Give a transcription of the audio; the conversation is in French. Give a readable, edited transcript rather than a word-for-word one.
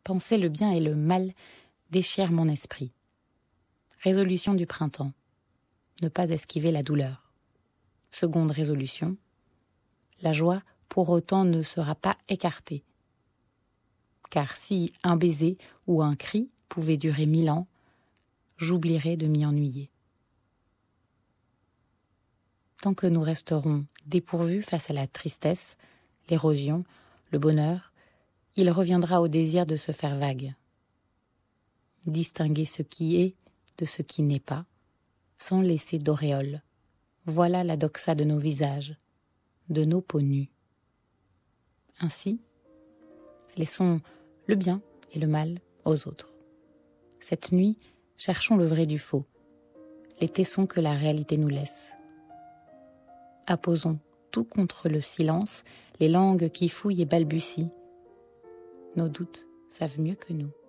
penser le bien et le mal déchire mon esprit. Résolution du printemps. Ne pas esquiver la douleur. Seconde résolution. La joie, pour autant, ne sera pas écartée. Car si un baiser ou un cri pouvait durer 1000 ans, j'oublierais de m'y ennuyer. Tant que nous resterons dépourvus face à la tristesse, l'érosion, le bonheur, il reviendra au désir de se faire vague. Distinguer ce qui est de ce qui n'est pas, sans laisser d'auréole. Voilà la doxa de nos visages, de nos peaux nues. Ainsi, laissons le bien et le mal aux autres. Cette nuit, cherchons le vrai du faux, les tessons que la réalité nous laisse. Apposons tout contre le silence, les langues qui fouillent et balbutient. Nos doutes savent mieux que nous.